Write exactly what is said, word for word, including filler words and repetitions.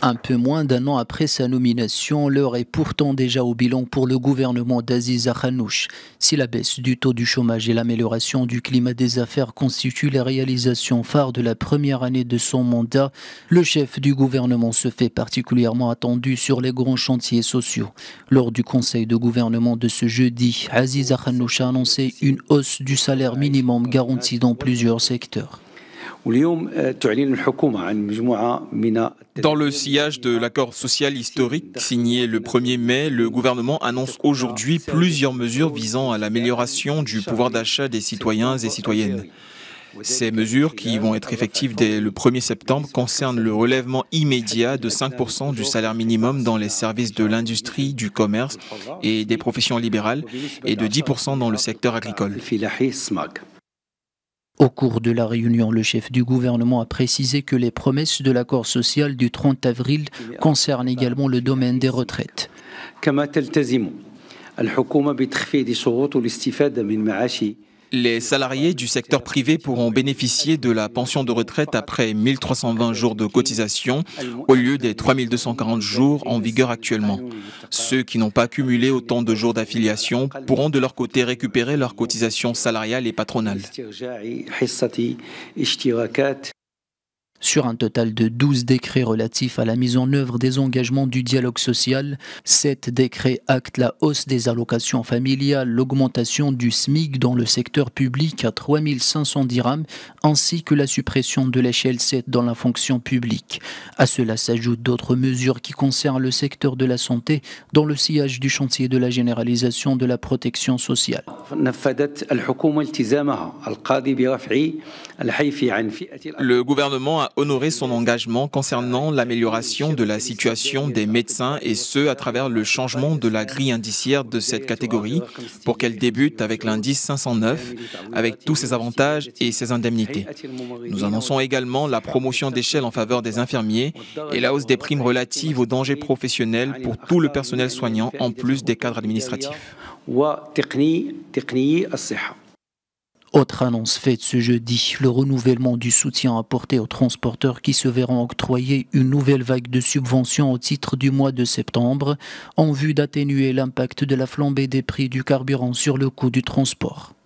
Un peu moins d'un an après sa nomination, l'heure est pourtant déjà au bilan pour le gouvernement d'Aziz Akhanouch. Si la baisse du taux du chômage et l'amélioration du climat des affaires constituent les réalisations phares de la première année de son mandat, le chef du gouvernement se fait particulièrement attendu sur les grands chantiers sociaux. Lors du conseil de gouvernement de ce jeudi, Aziz Akhanouch a annoncé une hausse du salaire minimum garanti dans plusieurs secteurs. Dans le sillage de l'accord social historique signé le premier mai, le gouvernement annonce aujourd'hui plusieurs mesures visant à l'amélioration du pouvoir d'achat des citoyens et citoyennes. Ces mesures, qui vont être effectives dès le premier septembre, concernent le relèvement immédiat de cinq pour cent du salaire minimum dans les services de l'industrie, du commerce et des professions libérales et de dix pour cent dans le secteur agricole. Au cours de la réunion, le chef du gouvernement a précisé que les promesses de l'accord social du trente avril concernent également le domaine des retraites. Les salariés du secteur privé pourront bénéficier de la pension de retraite après mille trois cent vingt jours de cotisation au lieu des trois mille deux cent quarante jours en vigueur actuellement. Ceux qui n'ont pas cumulé autant de jours d'affiliation pourront de leur côté récupérer leurs cotisations salariales et patronales. Sur un total de douze décrets relatifs à la mise en œuvre des engagements du dialogue social, sept décrets actent la hausse des allocations familiales, l'augmentation du SMIC dans le secteur public à trois mille cinq cents dirhams, ainsi que la suppression de l'échelle sept dans la fonction publique. À cela s'ajoutent d'autres mesures qui concernent le secteur de la santé, dans le sillage du chantier de la généralisation de la protection sociale. Le gouvernement a honoré son engagement concernant l'amélioration de la situation des médecins et ce, à travers le changement de la grille indiciaire de cette catégorie pour qu'elle débute avec l'indice cinq cent neuf, avec tous ses avantages et ses indemnités. Nous annonçons également la promotion d'échelle en faveur des infirmiers et la hausse des primes relatives aux dangers professionnels pour tout le personnel soignant en plus des cadres administratifs. Autre annonce faite ce jeudi, le renouvellement du soutien apporté aux transporteurs qui se verront octroyer une nouvelle vague de subventions au titre du mois de septembre en vue d'atténuer l'impact de la flambée des prix du carburant sur le coût du transport.